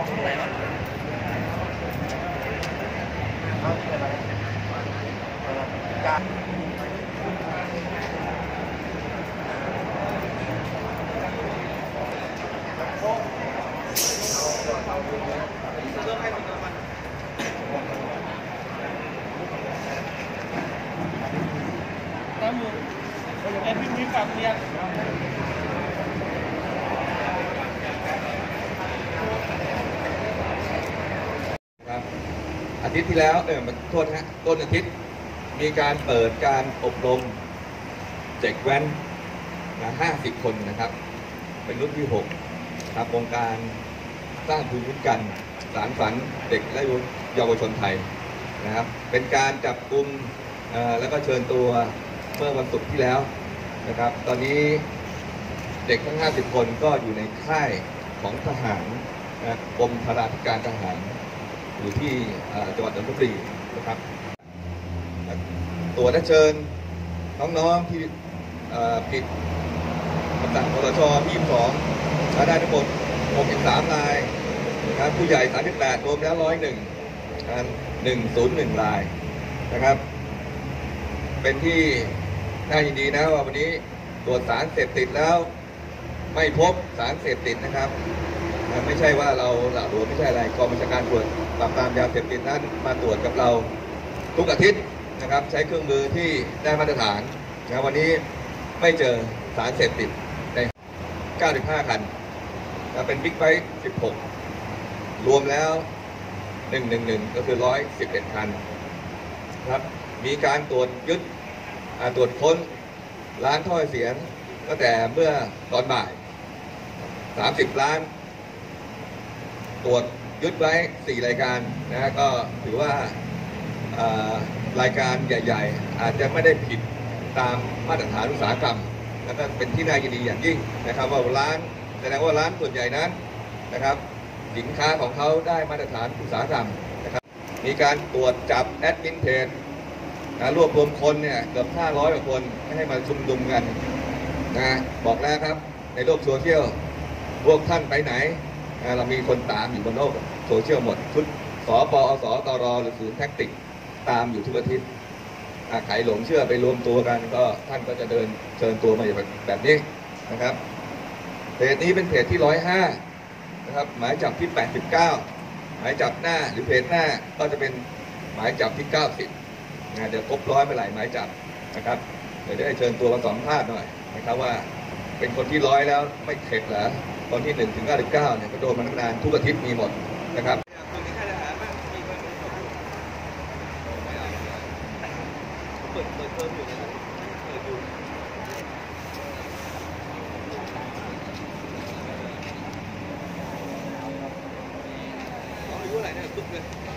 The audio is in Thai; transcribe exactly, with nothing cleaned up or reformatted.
อะไรวะการ kamu Edwin di Patrian ครับอาทิตย์ที่แล้วเออมาโทษฮะต้นอาทิตย์มีการเปิดการอบรมเด็กแว้นนะห้าสิบคนนะครับ เป็นรุ่นที่หกครับโครงการสร้างภูมิคุ้มกันสารฝันเด็กและเยาวชนไทยนะครับเป็นการจับกลุ่มแล้วก็เชิญตัวเมื่อวันศุกร์ที่แล้วนะครับตอนนี้เด็กทั้งห้าสิบคนก็อยู่ในค่ายของทหารนะกรมพระราชการทหารอยู่ที่จังหวัดนนทบุรีนะครับตัวได้เชิญน้องๆที่ผิดคำสั่งคสชที่ยี่สิบสองได้ทั้งหมดหกสิบสามรายนะครับผู้ใหญ่สามสิบแปดรวมแล้วหนึ่งร้อยเอ็ดหนึ่งศูนย์หนึ่งรายนะครับเป็นที่น่ายินดีนะว่าวันนี้ตรวจสารเสพติดแล้วไม่พบสารเสพติดนะครับไม่ใช่ว่าเราหละหลวมไม่ใช่อะไรกองบัญชาการตรวจปราบปรามยาเสพติดนั้นมาตรวจกับเราทุกอาทิตย์นะครับใช้เครื่องมือที่ได้มาตรฐานนะวันนี้ไม่เจอสารเสพติดในเก้าสิบห้าคันเป็นบิ๊กไบค์สิบหกรวมแล้วหนึ่งหนึ่งหนึ่งก็คือร้อยสิบเอ็ดคันครับมีการตรวจยึดตรวจค้นร้านท่อเสียงตั้งแต่เมื่อตอนบ่ายสามสิบล้านตรวจยึดไว้สี่รายการนะก็ถือว่ารายการใหญ่ๆอาจจะไม่ได้ผิดตามมาตรฐานอุตสาหกรรมแล้วก็เป็นที่น่ายินดีอย่างยิ่งนะครับว่าร้านแสดงว่าร้านส่วนใหญ่นั้นนะครับสินค้าของเขาได้มาตรฐานอุตสาหกรรมนะครับมีการตรวจจับแอดมินเพจรวบรวมคนเนี่ยเกือบห้าร้อยกว่าคนให้มาชุมนุมกันนะบอกแล้วครับในโลกโซเชียลพวกท่านไปไหนเรามีคนตามอยู่บนโลกโซเชียลหมดชุดสปอสตรหรือศูนย์แท็กติกตามอยู่ทุกอาทิตย์ใครหลงเชื่อไปรวมตัวกันก็ท่านก็จะเดินเชิญตัวมาแบบนี้นะครับเพจนี้เป็นเพจที่ร้อยห้านะครับหมายจับที่แปดสิบเก้าหมายจับหน้าหรือเพจหน้าก็จะเป็นหมายจับที่เก้าสิบนะเดี๋ยวครบร้อยไปหลายหมายจับนะครับเดี๋ยวได้เชิญตัวมาสัมภาษณ์หน่อยนะครับว่าเป็นคนที่ร้อยแล้วไม่เข็ดเหรอคนที่หนึ่งถึงเก้าสิบเก้าเนี่ยก็โดนมานานทุกอาทิตย์มีหมดนะครับเปิดเปิดเพิ่มอยู่นะครับเปิดอยู่อายุเท่าไหร่เนี่ยตุ๊กเลย